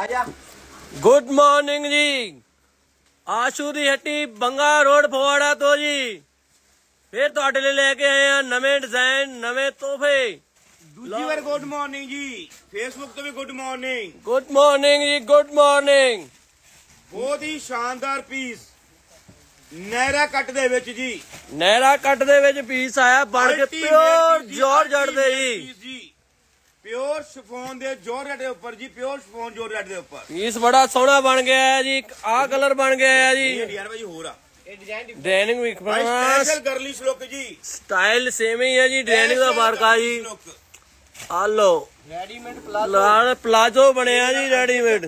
Good morning जी। आशू दी हट्टी बंगा road Phagwara तो जी फिर तुहाडे लई लेके आए हैं नवे डिजाइन नवे तोहफे। दूजी बार गुड मॉर्निंग जी। फेसबुक तो भी गुड मॉर्निंग। गुड मॉर्निंग जी, गुड मॉर्निंग। बहुत ही शानदार पीस नहरा कट दे विच जी। नहरा कट दे विच पीस आया बन के प्योर जॉर्जेट दे जी। प्योर शिफॉन दे जॉर्जेट दे ऊपर जी, प्योर शिफॉन जॉर्जेट दे ऊपर पीस बड़ा सोहना बन गया है जी। आ कलर बन गया है जी। ये डिजाइन भाई हो रहा डिजाइनिंग भी स्पेशल गर्लिश लुक जी। स्टाइल सेम ही है जी। डिजाइनिंग का फर्क है जी। आ लो रेडीमेड प्लाजो बनया जी। रेडीमेड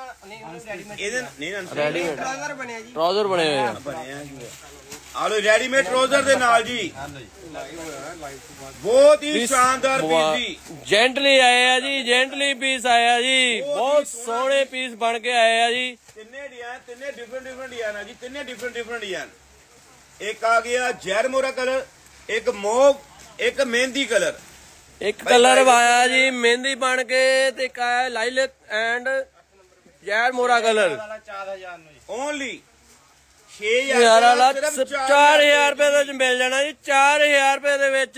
ट्राउजर बने हुए हैं। आलो रेडीमेड ट्राउजर दे नाल जी। बहुत ही शानदार पीस जी। जेंटली आया जी, जेंटली पीस आया जी। बहुत सोहने पीस बन के आया जी। तिन्ने डिजाइन, तिन्ने डिफरेंट डिजाइन है जी। तिन्ने डिफरेंट डिजाइन। एक आ गया जैर मोरा कलर, एक मोव, एक मेहंदी कलर। एक कलर आया जी मेहंदी बन के ते एक आया लाइलक एंड जैर मोरा कलर। ओनली 4000 रुपए ਦੇ ਵਿੱਚ ਮਿਲ ਜਾਣਾ ਜੀ। 4000 रुपए ਦੇ ਵਿੱਚ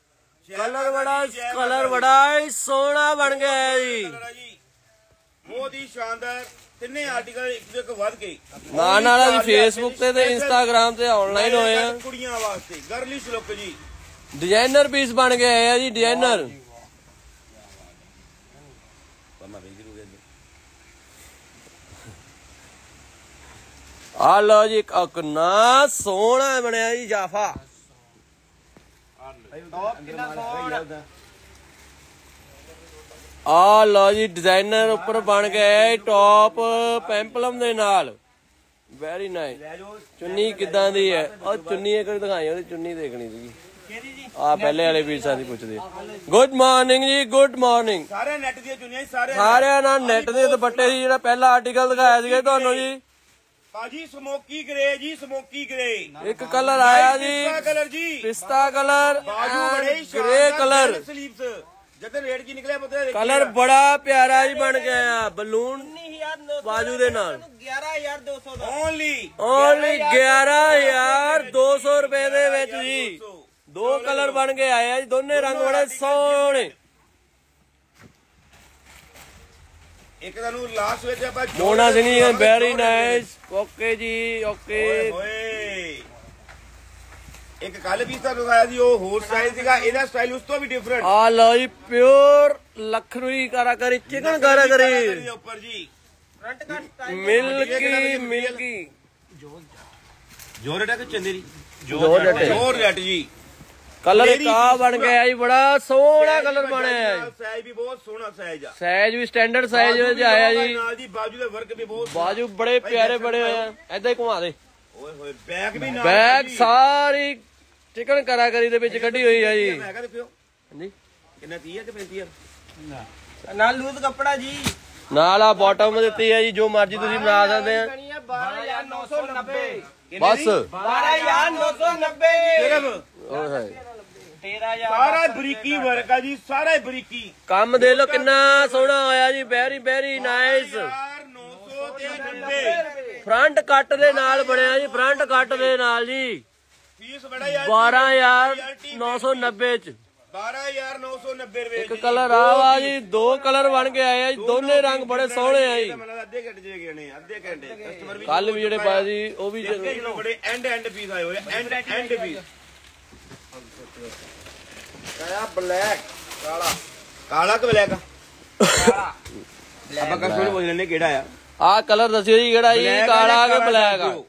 कलर बड़ा ही सोहना बन गया है जी। बहुत ही शानदार तिन्ने आर्टिकल एक ਤੋਂ ਇੱਕ ਵੱਧ ਕੇ ਨਾਲ ਜੀ ਫੇਸਬੁੱਕ ਤੇ ਇੰਸਟਾਗ੍ਰਾਮ ਤੇ ਆਨਲਾਈਨ ਹੋਏ ਆ। ਕੁੜੀਆਂ ਵਾਸਤੇ ਗਰਲਿਸ਼ ਲੁੱਕ ਜੀ। डिजाइनर पीस बन गए है जी। डिजाइनर आ लो जी कितना सोहना बनया जी जाफा। आ लो जी डिजाइनर उपर बन गया टॉप पेंपलम दे नाल। Very nice. चुन्नी किदां दी है? और चुन्नी एक दिखाई, चुन्नी देखनी सी। आ पहले वाले पीसा दी पुछदे। गुड मॉर्निंग जी, गुड मॉर्निंग। सारे नेट दी चुन्नियां सारे ना नेट दे दुपट्टे जी। जेड़ा पहला आर्टिकल दिखाया सीगा तुहानू जी पाजी स्मोकी ग्रे जी। स्मोकी ग्रे एक कलर आया जी। कलर जी पिस्ता कलर, ग्रे कलर। जदन रेट की निकले पता कलर बड़ा प्यारा जी बन गया। बलून बाजू दे नाल 11200 ओनली 11200 रुपए दे विच जी। दो कलर बन के आए जी। दोने रंग बड़े सोहने। एक तानू लास्ट विच ਆਪਾਂ Mona Singh ji very nice. Okay जी ओके। एक कल पीस ਤਾਂ ਦਿਖਾਇਆ ਸੀ ਉਹ ਹੋਰ ਸਟਾਈਲ ਸੀਗਾ। ਇਹਦਾ ਸਟਾਈਲ ਉਸ ਤੋਂ ਵੀ ਡਿਫਰੈਂਟ। ਆ ਲਓ ਜੀ ਪਿਓਰ ਲਖਨਊਈ ਕਾਰਾਗਰੀ ਚਿਕਨ ਕਾਰਾਗਰੀ ਉੱਪਰ ਜੀ। फ्रंट का स्टाइल मिल्की ਜੋਰਜਟ ਕਿ ਚੰਦੇਰੀ जॉर्जेट जी। कलर का बन गया जी। बड़ा सोहना कलर बनया है। साइज भी बहुत सोहना साइज आ। साइज भी स्टैंडर्ड साइज में आया जी। बाजू का वर्क भी बहुत, बाजू बड़े प्यारे बड़े हुए हैं। ऐदा ही घुमा दे। बैग भी नाल, बैग सारी चिकन कारागरी दे विच कड्डी हुई है जी। हैगा देखियो हां कितना 30 है कि 35 ना लूज कपड़ा जी। नाल आ बॉटम दित्ती है जी। जो मर्जी तुसीं बना सकदे हैं। 12990 बस 12990 सिर्फ। ओए हाय 13000 सारा बरीकी वर्क है जी। सारा बरीकी काम दे लो कितना सोहना होया जी। Very very nice. 990 front cut दे नाल बनया जी। फ्रंट कट दे नाल जी। फीस बड़ा यार 12990 च 12990 रुपए। एक कलर आवा जी। दो कलर बन के आए जी। दोने रंग बड़े सोहने हैं जी। आधे घंटे जे गए ने आधे घंटे कस्टमर भी कल भी जेडे पाए जी ओ भी बड़े एंड पीस आए हुए। एंड पीस काला ब्लैक काला काला कि ब्लैक ਆਪਾਂ ਕਸਟਮਰ ਪੁੱਛ ਲੈਣੇ ਕਿਹੜਾ ਆ। आ कलर दसियो जी केड़ा जी। काला के ब्लैक आ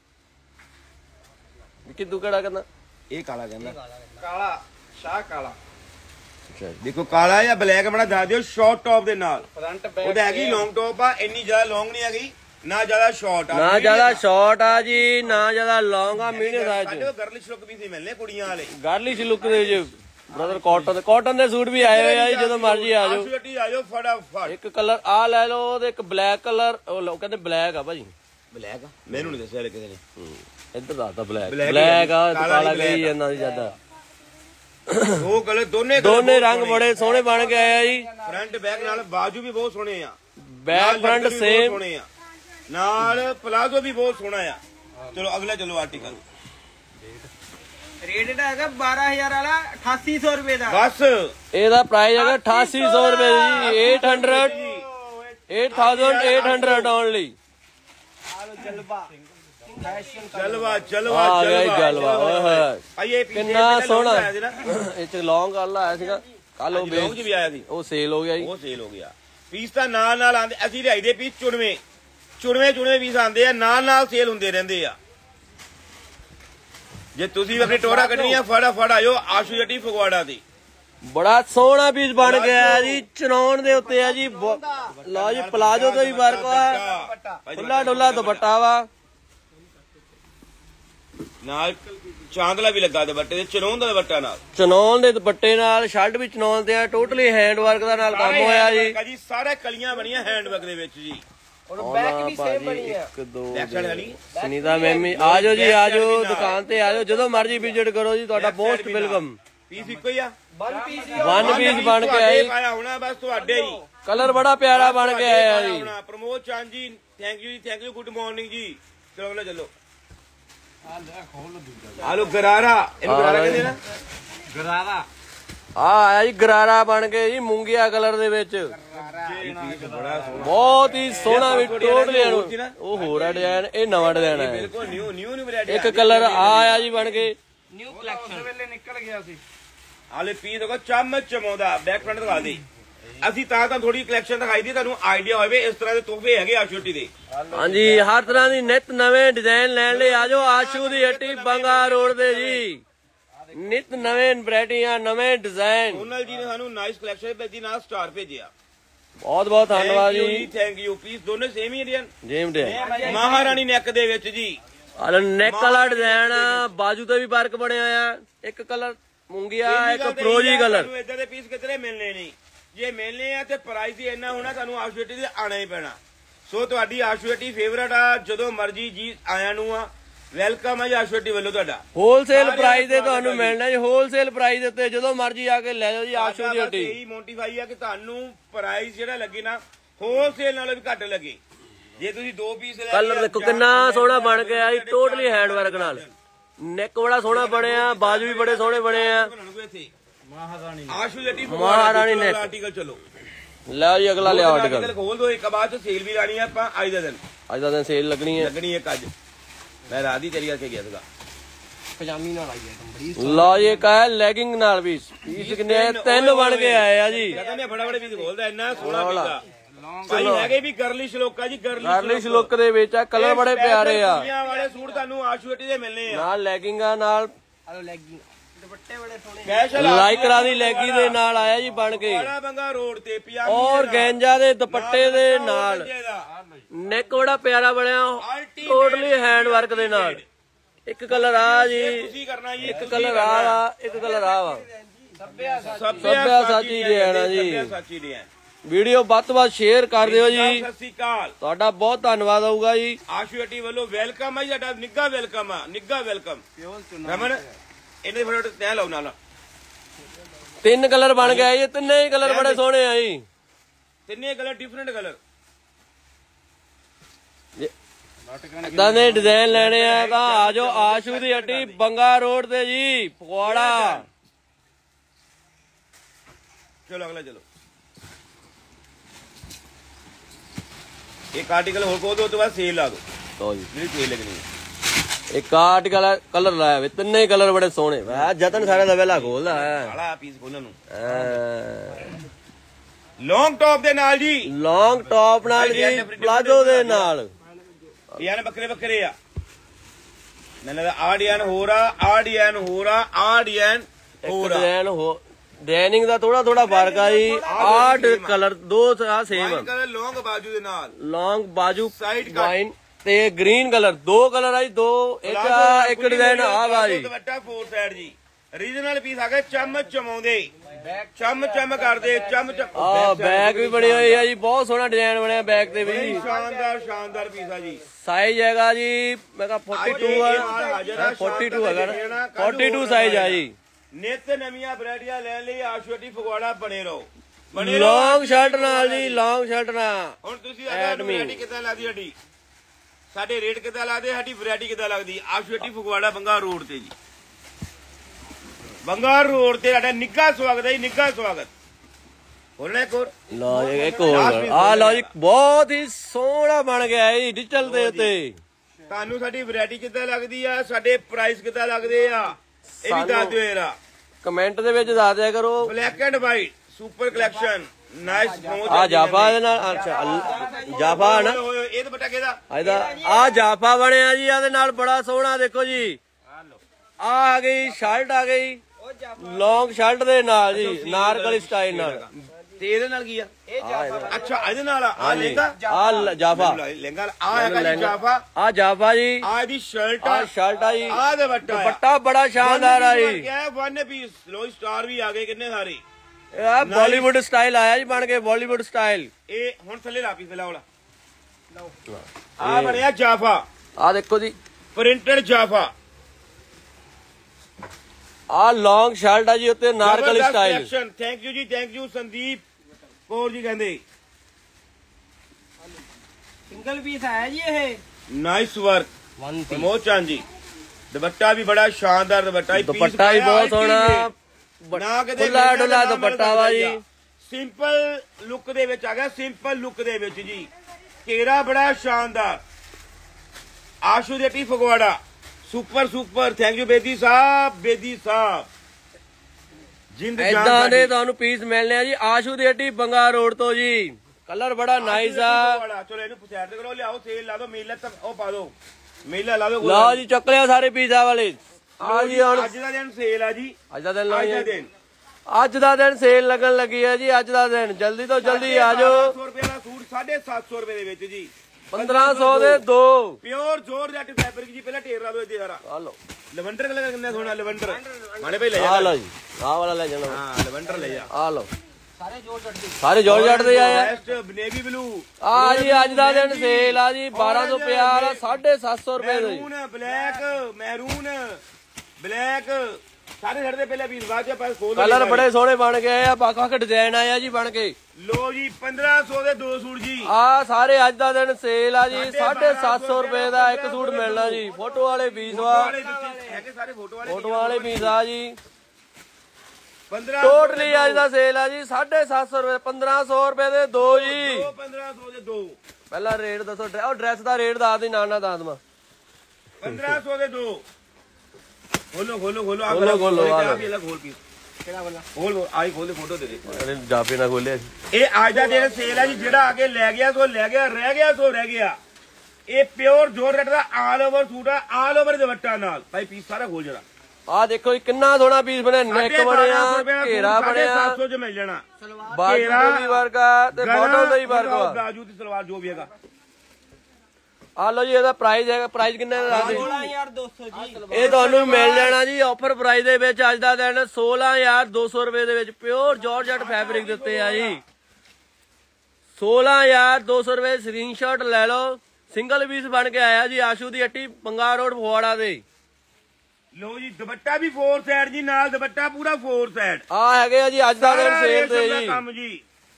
किदू केड़ा कहंदा? ਇਹ ਕਾਲਾ ਕਹਿੰਦਾ। काला शाह काला ਦੇਖੋ ਕਾਲਾ ਜਾਂ ਬਲੈਕ ਬਣਾ ਦੱਸ ਦਿਓ। ਸ਼ਾਰਟ ਟੌਪ ਦੇ ਨਾਲ फ्रंट ਉਹਦਾ ਹੈਗੀ ਲੌਂਗ ਟੌਪ ਆ। ਇੰਨੀ ਜ਼ਿਆਦਾ ਲੌਂਗ ਨਹੀਂ ਹੈਗੀ ਨਾ ਜ਼ਿਆਦਾ ਸ਼ਾਰਟ ਆ। ना ज्यादा शॉर्ट आ जी ना ज्यादा लॉन्ग आ। मीडियम साइज ਸਾਡੇ ਗਰਲਿਸ਼ ਲੁੱਕ ਵੀ ਸੀ ਮਿਲਨੇ ਕੁੜੀਆਂ ਵਾਲੇ। गार्लिश लुक दे जी ब्रदर। कॉटन दे सूट भी आए हुए आ जी। जदों मर्जी आ जाओ। आ जाओ फटाफट। एक कलर आ ले लो ते एक ब्लैक कलर ओ लो कहंदे ब्लैक आ भाजी। ब्लैक ਮੈਨੂੰ ਨਹੀਂ ਦੱਸਿਆ ਕਿਸੇ ਨੇ। ਇੱਧਰ ਦੱਸਦਾ ब्लैक आ काला कही ਜਾਂਦਾ ਸੀ ਜਿਆਦਾ। दो कलर दोने रंग बड़े सोहने बन के आया जी। फ्रंट बैक नाल बाजू भी बहुत सोहने आ। बैक फ्रंट सेम नाल प्लाजो भी बहुत सोहना आ। चलो अगला चलो आर्टिकल रेट है 12,000 वाला 8800 रुपए का बस ਇਹਦਾ ਪ੍ਰਾਈਸ ਹੈਗਾ 8800 ਰੁਪਏ ਜੀ 800 ਓਨਲੀ जलवा जलवा जलवा ਆ ਗਿਆ ਜੀ ਜਲਵਾ ਓਏ ਹੋਏ आइए ਕਿੰਨਾ ਸੋਹਣਾ ਇਹ ਚ ਲੌਂਗ ਗੱਲ ਆਇਆ ਸੀਗਾ ਕੱਲ ਉਹ ਲੌਂਗ ਵੀ ਆਇਆ ਸੀ ਉਹ ਸੇਲ ਹੋ ਗਿਆ ਜੀ ਉਹ ਸੇਲ ਹੋ ਗਿਆ ਪੀਸ ਤਾਂ ਨਾਲ ਨਾਲ ਆਂਦੇ ਅਸੀਂ ਲਿਆਈ ਦੇ ਪੀਸ ਚੁਣਵੇਂ ਪੀਸ ਆਂਦੇ ਆ ਨਾਲ ਸੇਲ ਹੁੰਦੇ ਰਹਿੰਦੇ ਆ ਜੇ ਤੁਸੀਂ ਆਪਣੀ ਟੋਰਾ ਕੱਢਣੀ ਆ ਫਟਾਫਟ ਆਇਓ ਆਸ਼ੂ ਜੱਟੀ ਫਗਵਾੜਾ ਦੀ ਬੜਾ ਸੋਹਣਾ ਪੀਸ ਬਣ ਗਿਆ ਜੀ ਚਨੌਣ ਦੇ ਉੱਤੇ ਆ ਜੀ ਲਓ ਜੀ ਪਲਾਜੋ ਤੇ ਵੀ ਵਰਕ ਆ ਖੁੱਲਾ ਡੁੱਲਾ ਦੁਪੱਟਾ ਵਾ ਨਾਲ ਚਾਂਦਲਾ ਵੀ ਲੱਗਾ ਦੁਪੱਟੇ ਤੇ ਚਨੌਣ ਦਾ ਦੁਪੱਟਾ ਨਾਲ ਚਨੌਣ ਦੇ ਦੁਪੱਟੇ ਨਾਲ ਸ਼ਰਟ ਵੀ ਚਨੌਣ ਤੇ ਆ ਟੋਟਲੀ ਹੈਂਡ ਵਰਕ ਦਾ ਨਾਲ ਕੰਮ ਹੋਇਆ ਜੀ ਸਾਰੇ ਕਲੀਆਂ ਬਣੀਆਂ ਹੈਂਡ ਵਰਕ ਦੇ ਵਿੱਚ ਜੀ और बैक भी सेम बनी है 1 2 ਐਕਸ਼ਨ ਵਾਲੀ ਸੁਨੀਤਾ ਮੈਮ ਆਜੋ ਜੀ ਆਜੋ ਦੁਕਾਨ ਤੇ ਆਜੋ ਜਦੋਂ ਮਰਜ਼ੀ ਵਿਜ਼ਿਟ ਕਰੋ ਜੀ ਤੁਹਾਡਾ ਮੋਸਟ ਵੈਲਕਮ ਪੀਸ ਇੱਕੋ ਹੀ ਆ वन पीस ਵਨ ਪੀਸ ਬਣ ਕੇ ਆਈ ਪਾਇਆ ਹੋਣਾ ਬਸ ਤੁਹਾਡੇ ਹੀ ਕਲਰ ਬੜਾ ਪਿਆਰਾ ਬਣ ਕੇ ਆਇਆ ਜੀ Pramod Chand ji thank you good morning ਜੀ ਚਲੋ ਅਗਲਾ ਚੱਲੋ ਆਲੋ ਗਰਾਰਾ ਇਹਨੂੰ ਗਰਾਰਾ ਕਹਿੰਦੇ ਨਾ गरारा ਆ ਆਇਆ ਜੀ ਗਰਾਰਾ ਬਣ ਕੇ ਜੀ ਮੂੰਗੀਆ ਕਲਰ ਦੇ ਵਿੱਚ ਬੜਾ ਬਹੁਤ ਹੀ ਸੋਹਣਾ ਵੀ ਟੋਟਲੀ ਉਹ ਹੋਰ ਆ ਡਿਜ਼ਾਈਨ ਇਹ ਨਵਾਂ ਡਿਜ਼ਾਈਨ ਹੈ ਬਿਲਕੁਲ ਨਿਊ ਵੈਰਾਈਟੀ ਇੱਕ ਕਲਰ ਆ ਆਇਆ ਜੀ ਬਣ ਕੇ न्यू कलेक्शन वेले निकल गया सी ਆਲੇ ਪੀਸ ਦੇਖੋ ਚਮਚਮਾਉਂਦਾ ਬੈਕ ਫਰੰਟ ਦਿਖਾ ਦੇ ਅਸੀਂ ਤਾਂ ਥੋੜੀ ਕਲੈਕਸ਼ਨ ਦਿਖਾਈ ਦੀ ਤੁਹਾਨੂੰ ਆਈਡੀਆ ਹੋਵੇ ਇਸ ਤਰ੍ਹਾਂ ਦੇ ਤੋਹਫੇ ਹੈਗੇ ਆਸ਼ੂਟੀ ਦੇ ਹਾਂਜੀ ਹਰ ਤਰ੍ਹਾਂ ਦੀ ਨਿਤ ਨਵੇਂ ਡਿਜ਼ਾਈਨ ਲੈਣ ਲਈ ਆਜੋ ਆਸ਼ੂ ਦੀ ਹੱਟੀ ਬੰਗਾ ਰੋਡ ਤੇ ਜੀ ਨਿਤ ਨਵੇਂ ਵੈਰਾਈਟੀਆਂ ਨਵੇਂ ਡਿਜ਼ਾਈਨ ਸੋਨਲ ਜੀ ਨੇ ਸਾਨੂੰ ਨਾਈਸ ਕਲੈਕਸ਼ਨ ਭੇਜੀ ਨਾਲ ਸਟਾਰ ਭੇਜਿਆ ਬਹੁਤ ਬਹੁਤ ਧੰਨਵਾਦ ਜੀ ਥੈਂਕ ਯੂ ਪੀਸ ਦੋਨੇ ਸੇਮ ਹੀ ਇੰਡੀਅਨ ਜੇਮ ਡੇ ਮਹਾਰਾਣੀ ਨੈਕ ਦੇ ਵਿੱਚ ਜੀ ਆਲ ਨੈਕ ਵਾਲਾ ਡਿਜ਼ਾਈਨ ਬਾਜੂ ਤੇ ਵੀ ਵਰਕ ਬਣਿਆ ਆ ਇੱਕ ਕਲਰ ਮੂੰਗੀਆ ਇੱਕ ਫਰੋਜੀ ਕਲਰ ਤੁਹਾਨੂੰ ਇਦਾਂ ਦੇ ਪੀਸ ਕਿਤੇ ਮਿਲਨੇ ਨਹੀਂ ਜੇ ਮਿਲਨੇ ਆ ਤੇ ਪ੍ਰਾਈਸ ਹੀ ਇੰਨਾ ਹੋਣਾ ਤੁਹਾਨੂੰ ਆਸ਼ੂਟੀ ਦੇ ਆਣਾ ਹੀ ਪੈਣਾ ਸੋ ਤੁਹਾਡੀ ਆਸ਼ੂਟੀ ਫੇਵਰਟ ਆ ਜਦੋਂ ਮਰਜੀ ਜੀ ਆਇਆਂ ਨੂੰ ਆ ਵੈਲਕਮ ਹੈ ਜੀ ਆਸ਼ੂਟੀ ਵੱਲੋਂ ਤੁਹਾਡਾ ਹੋਲਸੇਲ ਪ੍ਰਾਈਸ ਤੇ ਤੁਹਾਨੂੰ ਮਿਲਣਾ ਜੀ ਹੋਲਸੇਲ ਪ੍ਰਾਈਸ ਉੱਤੇ ਜਦੋਂ ਮਰਜੀ ਆ ਕੇ ਲੈ ਜਾਓ ਜੀ ਆਸ਼ੂ ਦੀ ਹੱਟੀ ਇਹੀ ਮੋਟੀਫਾਈ ਆ ਕਿ ਤੁਹਾਨੂੰ ਪ੍ਰਾਈਸ ਜਿਹੜਾ ਲੱਗੇ ਨਾ ਹੋਲਸੇਲ ਨਾਲੋਂ ਵੀ ਘੱਟ ਲੱਗੇ ਜੇ ਤੁਸੀਂ 2 ਪੀਸ ਲੈ ਕਲਰ ਦੇਖੋ ਕਿੰਨਾ ਸੋਹਣਾ ਬਣ ਗਿਆ ਜੀ ਟੋਟਲੀ ਹੈਂਡ ਵਰਕ ਨਾਲ ਨੈਕ ਬੜਾ ਸੋਹਣਾ ਬਣਿਆ ਬਾਜੂ ਵੀ ਬੜੇ ਸੋਹਣੇ ਬਣੇ ਆ ਆਸ਼ੂ ਜੱਟੀ ਮਹਾਰਾਣੀ ਨੈਕ ਆਰਟੀਕਲ ਚਲੋ ਲੈ ਜੀ ਅਗਲਾ ਲਿਆ ਆਰਟੀਕਲ ਖੋਲ ਦੋ ਇੱਕ ਬਾਅਦ ਚ ਸੇਲ ਵੀ ਲਾਣੀ ਆ ਆਪਾਂ ਅੱਜ ਦਾ ਦਿਨ ਸੇਲ ਲੱਗਣੀ ਹੈ ਇੱਕ ਅੱਜ ਮੈਂ ਰਾਤ ਦੀ ਤੇਰੀ ਕਰਕੇ ਗਿਆ ਸੀਗਾ पजामी नाल आई है बड़ी ਲਓ ਜੀ ਇੱਕ ਹੈ ਲੈਗਿੰਗ ਨਾਲ ਵੀ ਪੀਸ ਕਿੰਨੇ ਆਏ 3 ਬਣ ਕੇ ਆਏ ਆ ਜੀ ਕਹਿੰਦੇ ਫਟਾਫਟ ਪੀਸ ਖੋਲਦਾ ਇੰਨਾ ਸੋਹਣਾ ਪੀਸਾ ਭਾਈ ਹੈਗੇ ਵੀ ਗਰਲਿਸ਼ ਲੋਕਾਂ ਜੀ ਗਰਲਿਸ਼ ਲੁੱਕ ਦੇ ਵਿੱਚ ਆ ਕਲਰ ਬੜੇ ਪਿਆਰੇ ਆ ਕੁੜੀਆਂ ਵਾਲੇ ਸੂਟ ਤੁਹਾਨੂੰ ਆਸ਼ੂਟੀ ਦੇ ਮਿਲਨੇ ਆ ਨਾਲ ਲੈਗਿੰਗਾਂ ਨਾਲ हेलो लेगिंग दुपट्टे बड़े सोने ਕੈਸ਼ਲ ਲਾਈਕਰਾ ਦੀ ਲੈਗੀ ਦੇ ਨਾਲ ਆਇਆ ਜੀ ਬਣ ਕੇ ਬੜਾ ਬੰਗਾ ਰੋਡ ਤੇ ਪਜਾਮੀ ਔਰ ਗੈਂਜਾ ਦੇ ਦੁਪੱਟੇ ਦੇ ਨਾਲ ਨੈਕ ਬੜਾ ਪਿਆਰਾ ਬਣਿਆ ਟੋਟਲੀ ਹੈਂਡ ਵਰਕ ਦੇ ਨਾਲ ਇੱਕ ਕਲਰ ਆ ਜੀ ਤੁਸੀਂ ਕਰਨਾ ਜੀ ਇੱਕ ਕਲਰ ਆ ਵਾ ਇੱਕ ਕਲਰ ਆ ਵਾ ਸੱਭਿਆ ਸਾਚੀ ਡਿਜ਼ਾਈਨ ਆ ਜੀ ਸਾਚੀ ਡਿਜ਼ਾਈਨ ਵੀਡੀਓ ਵੱਧ ਤੋਂ ਵੱਧ ਸ਼ੇਅਰ ਕਰ ਦਿਓ ਜੀ ਸਤਿ ਸ੍ਰੀ ਅਕਾਲ ਤੁਹਾਡਾ ਬਹੁਤ ਧੰਨਵਾਦ ਹੋਊਗਾ ਜੀ ਆਸ਼ੂਟੀ ਵੱਲੋਂ ਵੈਲਕਮ ਹੈ ਸਾਡਾ ਨਿੱਘਾ ਵੈਲਕਮ ਆ ਨਿੱਘਾ ਵੈਲਕਮ ਰਮਨ ਇਹਨੇ ਫਟਾਫਟ ਤੈ ਲਾਓ ਨਾਲ 3 ਕਲਰ ਬਣ ਗਏ ਜੀ ਤਿੰਨੇ ਹੀ ਕਲਰ ਬੜੇ ਸੋਹਣੇ ਆ ਜੀ ਤਿੰਨੇ ਕਲਰ ਡਿਫਰੈਂਟ ਕਲਰ ਇਦਾਂ ਦੇ ਡਿਜ਼ਾਈਨ ਲੈਣੇ ਆ ਤਾਂ ਆਜੋ ਆਸ਼ੂ ਦੀ ਹੱਟੀ ਬੰਗਾ ਰੋਡ ਤੇ ਜੀ ਫਗਵਾੜਾ ਚਲੋ ਅਗਲਾ ਚਲੋ ਇੱਕ ਆਰਟੀਕਲ ਹੋਰ ਕੋ ਦੋ ਤੋਂ ਬਾਅਦ ਸੇਲ ਲਾ ਦੋ ਲਓ ਜੀ ਜਿਹੜੀ ਸੇਲ ਲੱਗਣੀ ਹੈ ਇੱਕ ਆਰਟੀਕਲ ਕਲਰ ਲਾਇਆ ਵੇ ਤਿੰਨੇ ਹੀ ਕਲਰ ਬੜੇ ਸੋਹਣੇ ਵਾ ਜਤਨ ਸਾਰੇ ਦਾ ਵੇਲਾ ਖੋਲਦਾ ਹੈ ਕਾਲਾ ਪੀਸ ਖੋਲਣ ਨੂੰ ਲੌਂਗ ਟੌਪ ਦੇ ਨਾਲ ਜੀ ਲੌਂਗ ਟੌਪ ਨਾਲ ਜੀ ਪਲਾਜੋ ਦੇ ਨਾਲ ਯਾਰ ਬੱਕਰੇ ਬੱਕਰੇ ਆ ਮੈਨੂੰ ਆ ਡਿਜ਼ਾਈਨ ਹੋਰ ਆ ਆ ਡਿਜ਼ਾਈਨ ਹੋਰ ਆ ਆ ਡਿਜ਼ਾਈਨ ਹੋਰ ਆ ਡਿਜ਼ਾਈਨ ਹੋ ਡੈਨਿੰਗ ਦਾ ਥੋੜਾ ਥੋੜਾ ਫਰਕ ਆ ਜੀ ਆਰਟ ਕਲਰ ਦੋ ਆ ਸੇਮ ਵਾਈਟ ਕਲਰ ਲੌਂਗ ਬਾਜੂ ਦੇ ਨਾਲ ਲੌਂਗ ਬਾਜੂ Side cut। ਵਾਈਨ ਤੇ ਗ੍ਰੀਨ ਕਲਰ ਦੋ ਕਲਰ ਆ ਜੀ ਦੋ ਇੱਕ ਡਿਜ਼ਾਈਨ ਆ ਵਾ ਜੀ ਦੁਪੱਟਾ 4 ਸਾਈਡ ਜੀ ਰੀਜਨਲ ਪੀਸ ਆ ਗਏ ਚਮ ਚਮਾਉਂਦੇ ਚਮ ਚਮ ਕਰਦੇ ਚਮ ਆ ਬੈਗ ਵੀ ਬਣੀ ਹੋਈ ਆ ਜੀ ਬਹੁਤ ਸੋਹਣਾ ਡਿਜ਼ਾਈਨ ਬਣਿਆ ਬੈਗ ਤੇ ਵੀ ਸ਼ਾਨਦਾਰ ਪੀਸ ਆ ਜੀ ਸਾਈਜ਼ ਹੈਗਾ ਜੀ ਮੈਂ ਕਿਹਾ 42 ਆ 42 ਹੈਗਾ ਨਾ 42 ਸਾਈਜ਼ ਆ ਜੀ ਨਿਤ ਨਵੀਆਂ ਵੈਰਾਈਟੀਆਂ ਲੈਣ ਲਈ ਆਸ਼ੂਟੀ ਫਗਵਾੜਾ ਬਣੇ ਰਹੋ ਬਣੇ ਲੌਂਗ ਸ਼ਰਟ ਨਾਲ ਜੀ, ਲੌਂਗ ਸ਼ਰਟ ਨਾਲ। ਹੁਣ ਤੁਸੀਂ ਵੈਰਾਈਟੀ ਕਿੱਦਾਂ ਲੱਗਦੀ ਸਾਡੀ, ਸਾਡੇ ਰੇਟ ਕਿੱਦਾਂ ਲੱਗਦੇ, ਸਾਡੀ ਵੈਰਾਈਟੀ ਕਿੱਦਾਂ ਲੱਗਦੀ। ਆਸ਼ੂਟੀ ਫਗਵਾੜਾ ਬੰਗਾ ਰੋਡ ਤੇ ਜੀ, ਬੰਗਾ ਰੋਡ ਤੇ ਸਾਡਾ ਨਿੱਘਾ ਸਵਾਗਤ ਹੈ ਜੀ, ਨਿੱਘਾ ਸਵਾਗਤ। ਹੋਣਾ ਇੱਕ ਹੋਰ ਲਓ ਜੀ, ਇੱਕ ਹੋਰ ਆ ਲਓ ਜੀ, ਬਹੁਤ ਹੀ ਸੋਹਣਾ ਬਣ ਗਿਆ ਜੀ ਡਿਜੀਟਲ ਦੇ ਉੱਤੇ। ਤੁਹਾਨੂੰ ਸਾਡੀ ਵੈਰਾਈਟੀ ਕਿੱਦਾਂ ਲੱਗਦੀ ਆ, ਸਾਡੇ ਪ੍ਰਾਈਸ ਕਿੱਦਾਂ ਲੱਗਦੇ ਆ, ਇਹ ਵੀ ਦੱਸ ਦਿਓ ਯਾਰ, ਕਮੈਂਟ ਦੇ ਵਿੱਚ ਦੱਸ ਦਿਆ ਕਰੋ। Black and white super collection nice ਪਹੁੰਚ ਆ ਜਾਫਾ ਦੇ ਨਾਲ, ਅੱਛਾ ਜਾਫਾ ਨਾ, ਇਹ ਦੁਪੱਟਾ ਕਿਹਦਾ, ਇਹਦਾ ਆ ਜਾਫਾ ਬਣਿਆ ਜੀ, ਇਹਦੇ ਨਾਲ ਬੜਾ ਸੋਹਣਾ। ਦੇਖੋ ਜੀ, ਆ ਗਈ ਸ਼ਰਟ, ਆ ਗਈ ਲੌਂਗ ਸ਼ਰਟ ਦੇ ਨਾਲ ਜੀ, ਨਾਰਕਲ ਸਟਾਈਲ ਨਾਲ। ਤੇ ਇਹਦੇ ਨਾਲ ਕੀ ਆ, ਅੱਛਾ ਇਹਦੇ ਨਾਲ ਆ ਲਹਿੰਗਾ, ਆ ਜਾਫਾ ਲਹਿੰਗਾ, ਆ ਹੈਗਾ ਜੀ ਜਾਫਾ, ਆ ਜਾਫਾ ਜੀ, ਆ ਇਹਦੀ ਸ਼ਰਟ, ਆ ਸ਼ਰਟ ਆ ਜੀ, ਆ ਦੁਪੱਟਾ, ਦੁਪੱਟਾ ਬੜਾ ਸ਼ਾਨਦਾਰ ਆ ਜੀ। ਕਿਹਾ ਵਨ ਪੀਸ ਲੋ, ਸਟਾਰ ਵੀ ਆ ਗਏ ਕਿੰਨੇ ਸਾਰੇ, ਇਹ ਬਾਲੀਵੁੱਡ ਸਟਾਈਲ ਆਇਆ ਜੀ ਬਣ ਕੇ, ਬਾਲੀਵੁੱਡ ਸਟਾਈਲ। ਇਹ ਹੁਣ ਥੱਲੇ ਲਾ ਪੀ ਫਿਲਾ ਆ ਬਣਿਆ ਜਾਫਾ, ਆ ਦੇਖੋ ਜੀ ਪ੍ਰਿੰਟਡ ਜਾਫਾ, ਆ ਲੌਂਗ ਸ਼ਰਟ ਆ ਜੀ, ਉੱਤੇ ਨਾਰਕਲ ਸਟਾਈਲ। ਥੈਂਕ ਯੂ ਜੀ, ਥੈਂਕ ਯੂ ਸੰਦੀਪ ਕੌਰ ਜੀ ਕਹਿੰਦੇ ਸਿੰਗਲ ਪੀਸ ਆਇਆ ਜੀ ਇਹ, ਨਾਈਸ ਵਰਕ ਪ੍ਰਮੋਦ ਚੰਦ ਜੀ। ਦੁਪੱਟਾ ਵੀ ਬੜਾ ਸ਼ਾਨਦਾਰ ਦੁਪੱਟਾ, ਦੁਪੱਟਾ ਵੀ ਬਹੁਤ ਸੋਹਣਾ, ਖੁੱਲਾ ਡੁੱਲਾ ਦੁਪੱਟਾ ਵਾ ਜੀ, ਸਿੰਪਲ ਲੁੱਕ ਦੇ ਵਿੱਚ ਆ ਗਿਆ, ਸਿੰਪਲ ਲੁੱਕ ਦੇ ਵਿੱਚ ਜੀ, ਘੇਰਾ ਬੜਾ ਸ਼ਾਨਦਾਰ। ਆਸ਼ੂ ਦੇ T Phagwara super super, thank you Bedi Sahib, Bedi Sahib. ਜਿੰਦ ਏਦਾਂ ਦੇ ਤੁਹਾਨੂੰ ਪੀਸ ਮਿਲਨੇ ਆ ਜੀ ਆਸ਼ੂ ਦੀ ਹੱਟੀ ਬੰਗਾ ਰੋਡ ਤੋਂ ਜੀ। ਕਲਰ ਬੜਾ ਨਾਈਸ ਆ। ਚਲੋ ਇਹਨੂੰ ਸਾਈਡ ਤੇ ਕਰੋ, ਲਿਆਓ ਸੇਲ ਲਾ ਦੋ, ਮੇਲਾ ਤੱਕ ਉਹ ਪਾ ਦੋ, ਮੇਲਾ ਲਾ ਦੋ। ਲਓ ਜੀ, ਚੁੱਕ ਲਿਆ ਸਾਰੇ ਪੀਸਾ ਵਾਲੇ। ਆ ਜੀ ਹੁਣ ਅੱਜ ਦਾ ਦਿਨ ਸੇਲ ਆ ਜੀ, ਅੱਜ ਦਾ ਦਿਨ ਸੇਲ ਲੱਗਣ ਲੱਗੀ ਹੈ ਜੀ। ਅੱਜ ਦਾ ਦਿਨ ਜਲਦੀ ਤੋਂ ਜਲਦੀ ਆ ਜਾਓ। 700 ਰੁਪਏ ਦਾ ਸੂਟ 750 ਰੁਪਏ ਦੇ ਵਿੱਚ ਜੀ, 1500 ਦੇ ਦੋ ਪਿਓਰ ਜ਼ੋਰਜੱਟ ਫੈਬਰਿਕ ਜੀ। ਪਹਿਲਾਂ ਢੇਰ ਲਾ ਦੋ ਇੱਥੇ ਸਾਰਾ। ਆ ਲਓ ਲਵੰਡਰ ਕਲਰ ਕਿੰਨਾ ਸੋਹਣਾ, ਲਵੰਡਰ ਮਾਣੇ ਭਾਈ ਲੈ ਜਾ। ਆ ਲਓ ਜੀ, ਆਹ ਵਾਲਾ ਲੈ ਜਾਣਾ। ਹਾਂ ਲਵੰਡਰ ਲੈ ਜਾ। ਆ ਲਓ, ਸਾਰੇ ਜੋਰਜੱਟ ਦੇ ਆਏ ਆ। ਬੈਸਟ ਨੇਵੀ ਬਲੂ ਆ ਜੀ, ਅੱਜ ਦਾ ਦਿਨ ਸੇਲ ਆ ਜੀ। 1250 ਵਾਲਾ 750 ਰੁਪਏ ਦਾ ਜੀ। ਮਹਿਰੂਨ ਬਲੈਕ, ਮਹਿਰੂਨ ਬਲੈਕ ਸਾਰੇ ਛੱਡਦੇ ਪਹਿਲੇ ਪੀਸ, ਬਾਅਦ ਚ ਆਪਾਂ ਖੋਲ। ਕਲਰ ਬੜੇ ਸੋਹਣੇ ਬਣ ਗਏ ਆ, ਵੱਖ ਵੱਖ ਡਿਜ਼ਾਈਨ ਆਇਆ ਜੀ ਬਣ ਕੇ। ਲੋ ਜੀ 1500 ਦੇ ਦੋ ਸੂਟ ਜੀ। ਆ ਸਾਰੇ ਅੱਜ ਦਾ ਦਿਨ ਸੇਲ ਆ ਜੀ। 750 ਰੁਪਏ ਦਾ ਇੱਕ ਸੂਟ ਮਿਲਣਾ ਜੀ। ਫੋਟੋ ਵਾਲੇ ਪੀਸ ਵਾ, ਹੈਗੇ ਸਾਰੇ ਫੋਟੋ ਵਾਲੇ ਪੀਸ ਆ ਜੀ। 1500 ਟੋਟਲੀ ਅੱਜ ਦਾ ਸੇਲ ਆ ਜੀ। 750 ਰੁਪਏ, 1500 ਰੁਪਏ ਦੇ ਦੋ ਜੀ। 1500 ਦੇ ਦੋ। ਪਹਿਲਾਂ ਰੇਟ ਦੱਸੋ, ਉਹ ਡਰੈਸ ਦਾ ਰੇਟ ਦੱਸ ਦੇ, ਨਾਲ ਦੱਸ ਦਵਾਂ। 1500 ਦੇ ਦੋ। ਖੋਲੋ ਖੋਲੋ ਖੋਲੋ, ਖੋਲੋ ਖੋਲੋ, ਖੋਲ ਪੀਸ ਕਿਹੜਾ ਵਾਲਾ ਖੋਲ, ਆਈ ਖੋਲ ਦੇ, ਫੋਟੋ ਦੇ ਦੇ। ਅਰੇ ਜਾਪੇ ਨਾ ਖੋਲਿਆ। ਇਹ ਅੱਜ ਦਾ ਦਿਨ ਸੇਲ ਆ ਜੀ। ਜਿਹੜਾ ਅੱਗੇ ਲੈ ਗਿਆ ਸੋ ਲੈ ਗਿਆ, ਰਹਿ ਗਿਆ ਸੋ ਰਹਿ ਗਿਆ। ਇਹ ਪਿਓਰ ਜੋਰਜੱਟ ਦਾ ਆਲ ਓਵਰ ਸੂਟ ਆ, ਆਲ ਓਵਰ ਦੁਪੱਟਾ ਨਾਲ। ਭਾਈ ਪੀਸ ਸਾਰਾ ਖੋਲ ਜਰਾ। ਆ ਦੇਖੋ ਜੀ ਕਿੰਨਾ ਸੋਹਣਾ ਪੀਸ ਬਣਿਆ। ਨੈਕ ਬਣਿਆ, ਘੇਰਾ ਬਣਿਆ, 750 ਚ ਮਿਲ ਜਾਣਾ। ਬਾਜੂ ਦਾ ਵੀ ਵਰਕ ਆ ਤੇ ਬਾਟਮ ਦਾ ਵੀ ਵਰਕ ਆ। ਬਾਜੂ ਦੀ ਸਲਵਾਰ ਜੋ ਵੀ ਹੈਗਾ। ਆ ਲਓ ਜੀ, ਇਹਦਾ ਪ੍ਰਾਈਸ ਹੈਗਾ। ਪ੍ਰਾਈਸ ਕਿੰਨਾ ਦਾ ਦੱਸ ਦੇ। 16200 ਜੀ। ਇਹ ਤੁਹਾਨੂੰ ਮਿਲ ਜਾਣਾ ਜੀ ਆਫਰ ਪ੍ਰਾਈਸ ਦੇ ਵਿੱਚ। ਅੱਜ ਦਾ ਦਿਨ 16200 ਰੁਪਏ ਦੇ ਵਿੱਚ ਪਿਓਰ ਜਾਰਜਟ ਫੈਬਰਿਕ ਦਿੱਤੇ ਆ ਜੀ। 16200 ਰੁਪਏ ਸਕਰੀਨਸ਼ਾਟ ਲੈ ਲਓ। ਸਿੰਗਲ ਪੀਸ ਬਣ ਕੇ ਆਇਆ ਜੀ ਆਸ਼ੂ ਦੀ ਹੱਟੀ ਬੰਗਾ ਰੋਡ ਫਗਵਾੜਾ ਦੇ। ਲੋ ਜੀ ਦੁਪੱਟਾ ਵੀ 4 ਸਾਈਡ ਜੀ, ਨਾਲ ਦੁਪੱਟਾ ਪੂਰਾ 4 ਸਾਈਡ ਆ ਹੈਗੇ ਆ ਜੀ ਅੱਜ ਦਾ ਦਿਨ ਸੇਲ ਤੇ ਜੀ। ਕੰਮ ਜੀ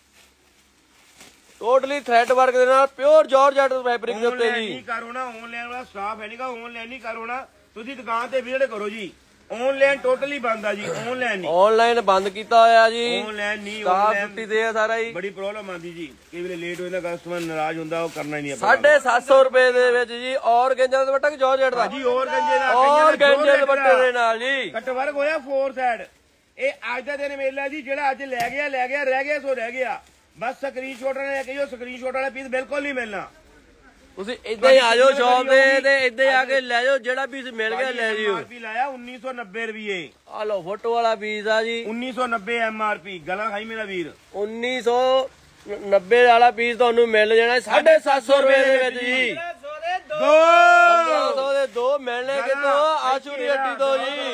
ਟੋਟਲੀ ਥ੍ਰੈਡ ਵਰਕ ਦੇ ਨਾਲ ਪਿਓਰ ਜਾਰਜਟ ਫੈਬਰਿਕ ਦੇ ਉੱਤੇ ਜੀ। ਨਹੀਂ ਕਰੋ ਨਾ, ਆਨਲਾਈਨ ਵਾਲਾ ਸਟਾਫ ਹੈ ਨਹੀਂਗਾ, ਆਨਲਾਈਨ ਨਹੀਂ ਕਰੋ ਨਾ। ਤੁਸੀਂ ਦੁਕਾਨ ਤੇ ਵਿਜ਼ਿਟ ਕਰੋ ਜੀ। ਆਨਲਾਈਨ ਟੋਟਲੀ ਬੰਦ ਆ ਜੀ, ਆਨਲਾਈਨ ਨਹੀਂ। ਆਨਲਾਈਨ ਬੰਦ ਕੀਤਾ ਹੋਇਆ ਜੀ। ਆਨਲਾਈਨ ਨਹੀਂ, ਸਟਾਫ ਛੁੱਟੀ ਤੇ ਆ ਸਾਰਾ ਜੀ। ਬੜੀ ਪ੍ਰੋਬਲਮ ਆਉਂਦੀ ਜੀ, ਕਈ ਵੇਲੇ ਲੇਟ ਹੋ ਜਾਂਦਾ, ਕਸਟਮਰ ਨਾਰਾਜ਼ ਹੁੰਦਾ, ਉਹ ਕਰਨਾ ਹੀ ਨਹੀਂ ਆਪਾਂ। 750 ਰੁਪਏ ਦੇ ਵਿੱਚ ਜੀ। ਔਰ ਗੰਜਾ ਦਾ ਦੁਪੱਟਾ ਕਿ ਜਾਰਜਟ ਦਾ ਜੀ, ਹੋਰ ਗੰਜੇ ਦਾ, ਔਰ ਗੰਜੇ ਦੁਪੱਟੇ ਦੇ ਨਾਲ ਜੀ। ਕੱਟ ਵਰਕ ਹੋਇਆ 4 ਸਾਈਡ। ਇਹ ਅੱਜ ਦਾ ਦਿਨ ਮੇਲਾ ਜੀ। ਜਿਹੜਾ ਅੱਜ ਲੈ ਗਿਆ ਲੈ ਗਿਆ, ਰਹਿ ਗਿਆ ਸੋ ਰਹਿ ਗਿਆ। ਬਸ ਸਕਰੀਨਸ਼ਾਟ ਲੈ ਕੇ ਜੋ, ਸਕਰੀਨਸ਼ਾਟ ਵਾਲਾ ਪੀਸ ਬਿਲਕੁਲ ਨਹੀਂ ਮਿਲਣਾ। ਤੁਸੀਂ ਏਦਾਂ ਹੀ ਆ ਜਾਓ ਸ਼ਾਪ ਤੇ ਤੇ ਏਦਾਂ ਆ ਕੇ ਲੈ ਜਾਓ। ਜਿਹੜਾ ਪੀਸ ਮਿਲ ਗਿਆ ਲੈ ਜਿਓ। ਐਮਆਰਪੀ ਲਾਇਆ 1990 ਰੁਪਏ। ਆ ਲਓ ਫੋਟੋ ਵਾਲਾ ਪੀਸ ਆ ਜੀ। 1990 ਐਮਆਰਪੀ। ਗਲਾ ਖਾਈ ਮੇਰਾ ਵੀਰ। 1990 ਵਾਲਾ ਪੀਸ ਤੁਹਾਨੂੰ ਮਿਲ ਜਾਣਾ 750 ਰੁਪਏ ਦੇ ਵਿੱਚ ਜੀ। 1500 ਦੇ ਦੋ ਮਿਲਣੇ ਕਿਤੋਂ? ਆਸ਼ੂ ਦੀ ਹੱਟੀ ਤੋਂ ਜੀ।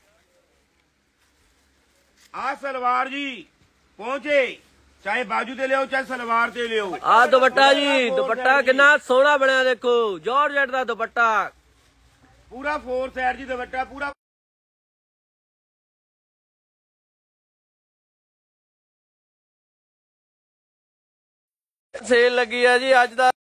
ਆ ਸਲਵਾਰ ਜੀ ਪਹੁੰਚੇ, ਚਾਹੇ ਬਾਜੂ ਤੇ ਲਿਓ ਚਾਹੇ ਸਲਵਾਰ ਤੇ ਲਿਓ। ਆ ਦੁਪੱਟਾ ਜੀ, ਦੁਪੱਟਾ ਕਿੰਨਾ ਸੋਹਣਾ ਬਣਿਆ ਦੇਖੋ। ਜਾਰਜਟ ਦਾ ਦੁਪੱਟਾ ਪੂਰਾ 4 ਸਾਈਡ ਜੀ ਦੁਪੱਟਾ ਪੂਰਾ। ਸੇਲ ਲੱਗੀ ਆ ਜੀ ਅੱਜ ਦਾ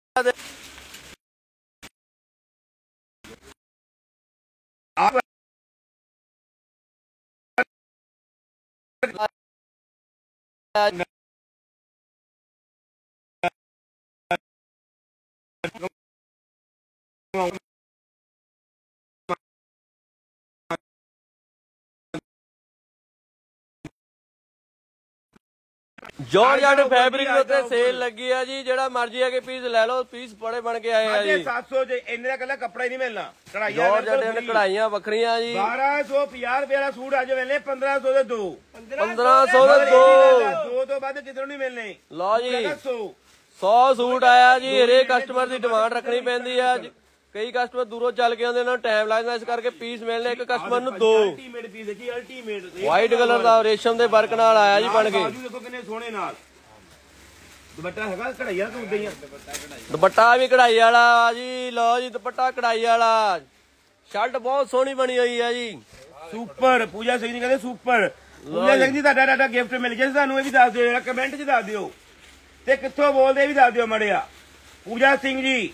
जॉर्जेट फैब्रिक ਦੇ ਉੱਤੇ ਸੇਲ ਲੱਗੀ ਆ ਜੀ ਜਿਹੜਾ ਮਰਜ਼ੀ ਆ ਕੇ ਪੀਸ ਲੈ ਲਓ ਪੀਸ ਬੜੇ ਬਣ ਕੇ ਆਏ ਆ ਜੀ 750 ਜੇ ਇੰਨੇ ਦਾ ਕੱਲਾ ਕੱਪੜਾ ਹੀ ਨਹੀਂ ਮਿਲਣਾ ਕਢਾਈਆਂ ਜॉर्जेट ਦੇ ਕਢਾਈਆਂ ਵੱਖਰੀਆਂ ਜੀ 1250 ਰੁਪਏ ਦਾ ਸੂਟ ਅੱਜ ਮਿਲਨੇ 1500 ਦੇ ਦੋ 1500 ਦੇ ਦੋ ਤੋਂ ਵੱਧ ਕਿਧਰੋਂ ਨਹੀਂ ਮਿਲਣੇ ਲਓ ਜੀ 100 ਸੂਟ ਆਇਆ ਜੀ ਹਰੇਕ ਕਸਟਮਰ ਦੀ ਡਿਮਾਂਡ ਰੱਖਣੀ ਪੈਂਦੀ ਆ ਕਈ ਕਸਟਮਰ ਦੂਰੋਂ ਚੱਲ ਕੇ ਆਉਂਦੇ ਉਹਨਾਂ ਨੂੰ ਟਾਈਮ ਲੱਗਦਾ ਇਸ ਕਰਕੇ ਪੀਸ ਮਿਲਣੇ ਇੱਕ ਕਸਟਮਰ ਨੂੰ ਦੋ ਅਲਟੀਮੇਟ ਪੀਸ ਦੇਖੀ ਅਲਟੀਮੇਟ ਵਾਈਟ ਕਲਰ ਦਾ ਰੇਸ਼ਮ ਦੇ ਵਰਕ ਨਾਲ ਆਇਆ ਜੀ ਬਣ ਕੇ ਦੇਖੋ ਕਿੰਨੇ ਸੋਹਣੇ ਨਾਲ ਦੁਪੱਟਾ ਹੈਗਾ ਕਢਾਈਆਂ ਤੋਂ ਉਦਾਂ ਹੀ ਦੁਪੱਟਾ ਵੀ ਕਢਾਈ ਵਾਲਾ ਜੀ ਲਓ ਜੀ ਦੁਪੱਟਾ ਕਢਾਈ ਵਾਲਾ ਸ਼ਰਟ ਬਹੁਤ ਸੋਹਣੀ ਬਣੀ ਹੋਈ ਆ ਜੀ ਸੁਪਰ ਪੂਜਾ ਸਿੰਘ ਜੀ ਕਹਿੰਦੇ ਸੁਪਰ ਪੂਜਾ ਸਿੰਘ ਜੀ ਤੁਹਾਡਾ ਗਿਫਟ ਮਿਲ ਗਿਆ ਸਾਨੂੰ ਇਹ ਵੀ ਦੱਸ ਦਿਓ ਕਮੈਂਟ 'ਚ ਦੱਸ ਦਿਓ ਤੇ ਕਿੱਥੋਂ ਬੋਲਦੇ ਇਹ ਵੀ ਦੱਸ ਦਿਓ ਮੜਿਆ ਪੂਜਾ ਸਿੰਘ ਜੀ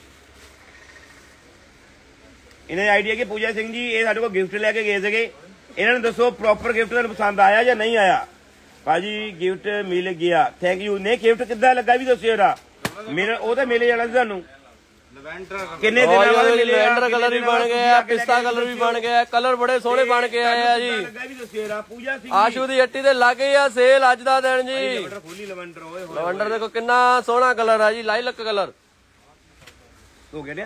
ਇਹਨਾਂ ਦੀ ਆਈਡੀਆ ਕਿ ਪੂਜਾ ਸਿੰਘ ਜੀ ਇਹ ਸਾਡੇ ਕੋਲ ਗਿਫਟ ਲੈ ਕੇ ਗਏ ਸੀਗੇ ਇਹਨਾਂ ਨੂੰ ਦੱਸੋ ਪ੍ਰੋਪਰ ਗਿਫਟ ਤੁਹਾਨੂੰ ਪਸੰਦ ਆਇਆ ਜਾਂ ਨਹੀਂ ਆਇਆ ਭਾਜੀ ਗਿਫਟ ਮਿਲ ਗਿਆ ਥੈਂਕ ਯੂ ਨੇ ਗਿਫਟ ਕਿੱਦਾਂ ਲੱਗਾ ਵੀ ਦੱਸਿਓ ਇਹਦਾ ਮੇਰਾ ਉਹ ਤਾਂ ਮਿਲ ਜਾਣਾ ਸੀ ਤੁਹਾਨੂੰ ਕਿੰਨੇ ਦਿਨਾਂ ਬਾਅਦ ਮਿਲਿਆ ਲੈਵੈਂਡਰ ਕਲਰ ਵੀ ਬਣ ਗਿਆ ਪਿਸਤਾ ਕਲਰ ਵੀ ਬਣ ਗਿਆ ਕਲਰ ਬੜੇ ਸੋਹਣੇ ਬਣ ਕੇ ਆਏ ਆ ਜੀ ਪੂਜਾ ਸਿੰਘ ਆਸ਼ੂ ਦੀ ਹੱਟੀ ਤੇ ਲੱਗ ਗਈ ਆ ਸੇਲ ਅੱਜ ਦਾ ਦਿਨ ਜੀ ਫੁੱਲੀ ਲਵੈਂਡਰ ਓਏ ਹੋਏ ਲਵੈਂਡਰ ਦੇਖੋ ਕਿੰਨਾ ਸੋਹਣਾ ਕਲਰ ਆ ਜੀ ਲਾਈਲਕ ਕਲਰ ਹੋ ਗਿਆ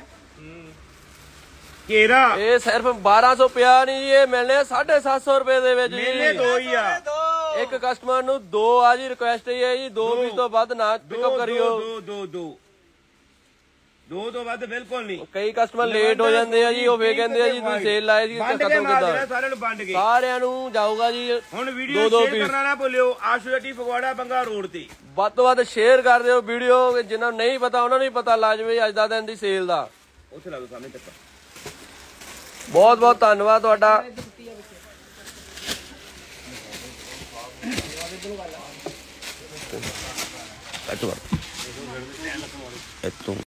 ਕੇਰਾ ਇਹ ਸਿਰਫ 1250 ਪਿਆ ਨਹੀਂ ਜੀ ਇਹ ਮਿਲਨੇ 750 ਰੁਪਏ ਦੇ ਵਿੱਚ ਮਿਲਨੇ ਜੀ ਦੋ ਹੀ ਆ ਇੱਕ ਕਸਟਮਰ ਨੂੰ ਦੋ ਆ ਜੀ ਰਿਕੁਐਸਟ ਹੀ ਹੈ ਜੀ ਦੋ ਪੀਸ ਤੋਂ ਵੱਧ ਨਾ ਪਿਕਅਪ ਕਰਿਓ ਦੋ ਤੋਂ ਵੱਧ ਬਿਲਕੁਲ ਨਹੀਂ ਕਈ ਕਸਟਮਰ ਲੇਟ ਹੋ ਜਾਂਦੇ ਆ ਜੀ ਉਹ ਫੇਰ ਕਹਿੰਦੇ ਆ ਜੀ ਤੁਸੀਂ ਸੇਲ ਲਾਏ ਸੀ ਖਤਮ ਕਿੱਦਾਂ ਸਾਰਿਆਂ ਨੂੰ ਵੰਡ ਗਏ ਸਾਰਿਆਂ ਨੂੰ ਜਾਊਗਾ ਜੀ ਹੁਣ ਵੀਡੀਓ ਸ਼ੇਅਰ ਕਰਨਾ ਨਾ ਭੁੱਲਿਓ ਆਸ਼ੂਟੀ ਫਗਵਾੜਾ ਬੰਗਾ ਰੋਡ ਤੇ ਵੱਧ ਤੋਂ ਵੱਧ ਸ਼ੇਅਰ ਕਰ ਦਿਓ ਵੀਡੀਓ ਜਿਨ੍ਹਾਂ ਨੂੰ ਨਹੀਂ ਪਤਾ ਉਹਨਾਂ ਨੂੰ ਵੀ ਪਤਾ ਲੱਗ ਜਾਵੇ ਅੱਜ ਦਾ ਦਿਨ ਦੀ ਸੇਲ ਦਾ ਉੱਥੇ ਲਾ ਦੋ ਸਾਹਮਣੇ ਤੱਕ ਬਹੁਤ ਬਹੁਤ ਧੰਨਵਾਦ ਤੁਹਾਡਾ ਇੱਥੋਂ